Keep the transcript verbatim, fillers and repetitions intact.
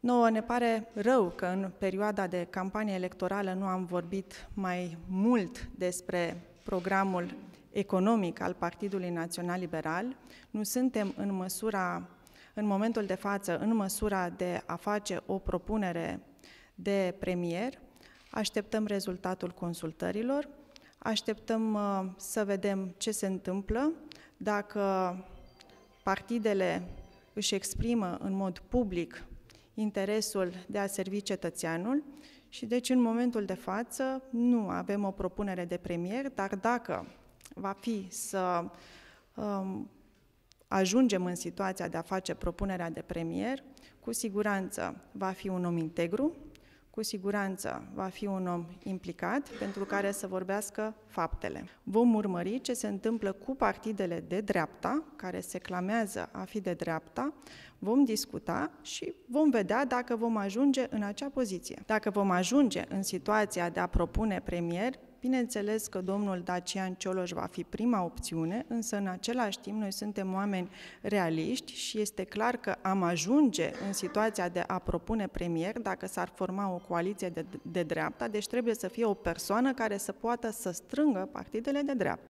Nouă ne pare rău că în perioada de campanie electorală nu am vorbit mai mult despre programul economic al Partidului Național Liberal. Nu suntem în măsura, în momentul de față, în măsura de a face o propunere de premier. Așteptăm rezultatul consultărilor, așteptăm uh, să vedem ce se întâmplă, dacă partidele își exprimă în mod public interesul de a servi cetățeanul și deci în momentul de față nu avem o propunere de premier, dar dacă va fi să um, ajungem în situația de a face propunerea de premier, cu siguranță va fi un om integru, cu siguranță va fi un om implicat pentru care să vorbească faptele. Vom urmări ce se întâmplă cu partidele de dreapta, care se clamează a fi de dreapta, vom discuta și vom vedea dacă vom ajunge în acea poziție. Dacă vom ajunge în situația de a propune premier, bineînțeles că domnul Dacian Cioloș va fi prima opțiune, însă în același timp noi suntem oameni realiști și este clar că am ajunge în situația de a propune premier dacă s-ar forma o coaliție de, de dreapta, deci trebuie să fie o persoană care să poată să strângă partidele de dreapta.